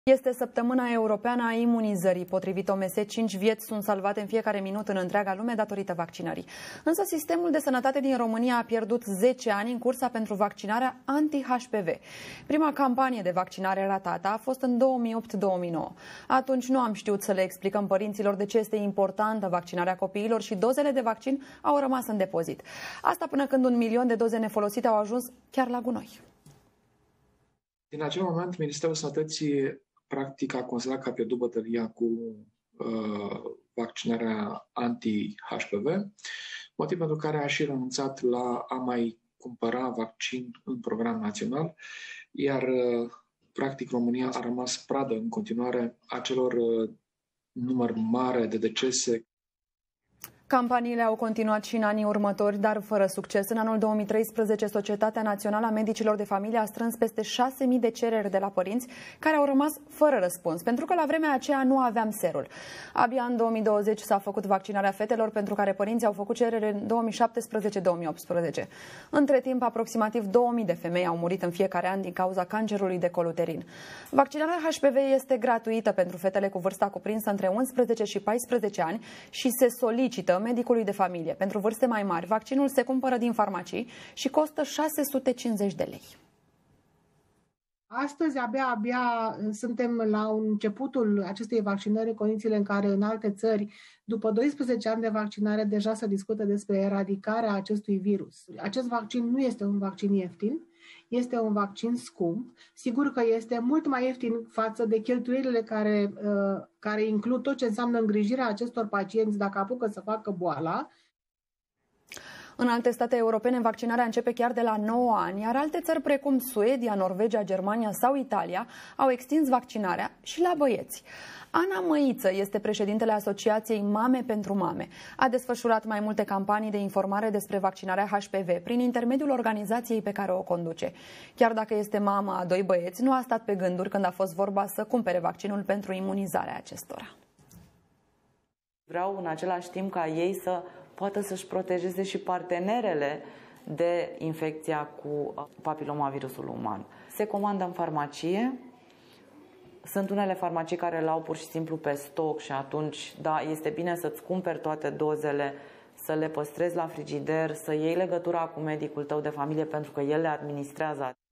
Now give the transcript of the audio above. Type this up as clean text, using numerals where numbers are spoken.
Este săptămâna europeană a imunizării. Potrivit OMS, 5 vieți sunt salvate în fiecare minut în întreaga lume datorită vaccinării. Însă sistemul de sănătate din România a pierdut 10 ani în cursa pentru vaccinarea anti-HPV. Prima campanie de vaccinare ratată a fost în 2008-2009. Atunci nu am știut să le explicăm părinților de ce este importantă vaccinarea copiilor și dozele de vaccin au rămas în depozit. Asta până când 1 milion de doze nefolosite au ajuns chiar la gunoi. Din acel moment, Ministerul Sănătății practic a considerat că a pierdut bătălia cu vaccinarea anti-HPV, motiv pentru care a și renunțat la a mai cumpăra vaccin în program național, iar practic România a rămas pradă în continuare a celor număr mare de decese. Campaniile au continuat și în anii următori, dar fără succes. În anul 2013, Societatea Națională a Medicilor de Familie a strâns peste 6.000 de cereri de la părinți care au rămas fără răspuns, pentru că la vremea aceea nu aveam serul. Abia în 2020 s-a făcut vaccinarea fetelor, pentru care părinții au făcut cerere în 2017-2018. Între timp, aproximativ 2.000 de femei au murit în fiecare an din cauza cancerului de col uterin. Vaccinarea HPV este gratuită pentru fetele cu vârsta cuprinsă între 11 și 14 ani și se solicită medicului de familie. Pentru vârste mai mari, vaccinul se cumpără din farmacii și costă 650 de lei. Astăzi, abia suntem la începutul acestei vaccinări, în condițiile în care în alte țări, după 12 ani de vaccinare, deja se discută despre eradicarea acestui virus. Acest vaccin nu este un vaccin ieftin, este un vaccin scump. Sigur că este mult mai ieftin față de cheltuielile care includ tot ce înseamnă îngrijirea acestor pacienți dacă apucă să facă boala. În alte state europene, vaccinarea începe chiar de la 9 ani, iar alte țări precum Suedia, Norvegia, Germania sau Italia au extins vaccinarea și la băieți. Ana Măiță este președintele Asociației Mame pentru Mame. A desfășurat mai multe campanii de informare despre vaccinarea HPV prin intermediul organizației pe care o conduce. Chiar dacă este mamă a 2 băieți, nu a stat pe gânduri când a fost vorba să cumpere vaccinul pentru imunizarea acestora. Vreau în același timp ca ei să poată să-și protejeze și partenerele de infecția cu papilomavirusul uman. Se comandă în farmacie. Sunt unele farmacii care l-au pur și simplu pe stoc și atunci, da, este bine să-ți cumperi toate dozele, să le păstrezi la frigider, să iei legătura cu medicul tău de familie pentru că el le administrează.